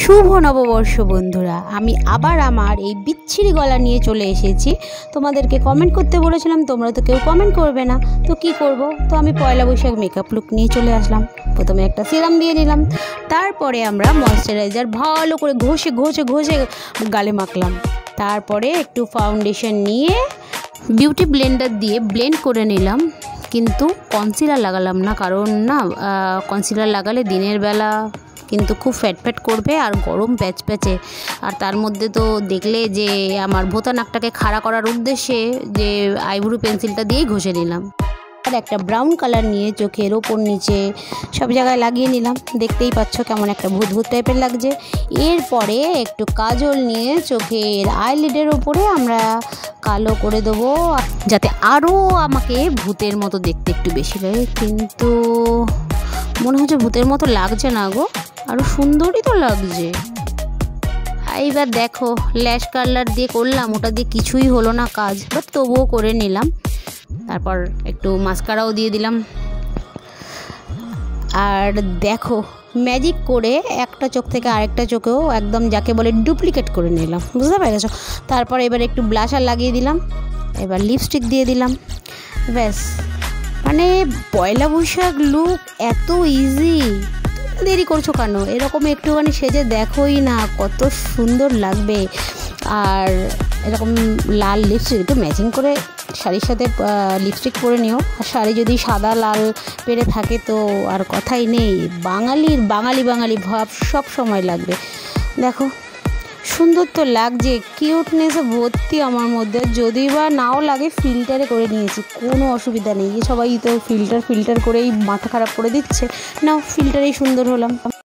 শুভ নববর্ষ বন্ধুরা, আমি আবার আমার এই বিচ্ছিরি গলা নিয়ে চলে এসেছি। তোমাদেরকে কমেন্ট করতে বলেছিলাম, তোমরা তো কেউ কমেন্ট করবে না, তো কি করব। তো আমি পয়লা বৈশাখ মেকআপ লুক নিয়ে চলে আসলাম। প্রথমে একটা সিরাম দিয়ে নিলাম, তারপরে আমরা ময়শ্চারাইজার ভালো করে ঘষে ঘষে ঘষে গালে মাখলাম। তারপরে একটু ফাউন্ডেশন নিয়ে বিউটি ব্লেন্ডার দিয়ে ব্লেন্ড করে নিলাম। কিন্তু কনসিলার লাগালাম না, কারণ না কনসিলার লাগালে দিনের বেলা কিন্তু খুব ফ্যাট ফ্যাট করবে আর গরম প্যাচ প্যাচে। আর তার মধ্যে তো দেখলে যে আমার ভোঁতা নাকটাকে খাড়া করার উদ্দেশ্যে যে আইব্রু পেন্সিলটা দিয়েই ঘষে নিলাম। আর একটা ব্রাউন কালার নিয়ে চোখের ওপর নিচে সব জায়গায় লাগিয়ে নিলাম। দেখতেই পাচ্ছ কেমন একটা ভূত ভূত টাইপের লাগছে। এরপরে একটু কাজল নিয়ে চোখের আইলিডের ওপরে আমরা কালো করে দেবো, যাতে আরও আমাকে ভূতের মতো দেখতে একটু বেশি লাগে। কিন্তু মনে হচ্ছে ভূতের মতো লাগছে না গো, আরও সুন্দরই তো লাগছে। এইবার দেখো ল্যাশ কালার দিয়ে করলাম, ওটা দিয়ে কিছুই হলো না কাজ, বাট তবুও করে নিলাম। তারপর একটু মাস্কারাও দিয়ে দিলাম। আর দেখো ম্যাজিক করে একটা চোখ থেকে আরেকটা চোখেও একদম যাকে বলে ডুপ্লিকেট করে নিলাম, বুঝতে পেরেছো। তারপর এবার একটু ব্লাশার লাগিয়ে দিলাম, এবার লিপস্টিক দিয়ে দিলাম। ব্যাস, মানে পয়লা বৈশাখ লুক এত ইজি। দেরি করছো কেন? এরকম একটুখানি সেজে দেখোই না কত সুন্দর লাগবে। আর এরকম লাল লিপস্টিক একটু ম্যাচিং করে শাড়ির সাথে লিপস্টিক পরে নিও। আর শাড়ি যদি সাদা লাল পেরে থাকে তো আর কথাই নেই, বাঙালির বাঙালি ভাব সব সময় লাগবে। দেখো সুন্দর তো লাগছে, কিউটনেসে ভর্তি আমার মধ্যে। যদি বা নাও লাগে ফিল্টারে করে নিয়েছি, কোনো অসুবিধা নেই। সবাই তো ফিল্টার করেই মাথা খারাপ করে দিচ্ছে, নাও ফিল্টারেই সুন্দর হলাম।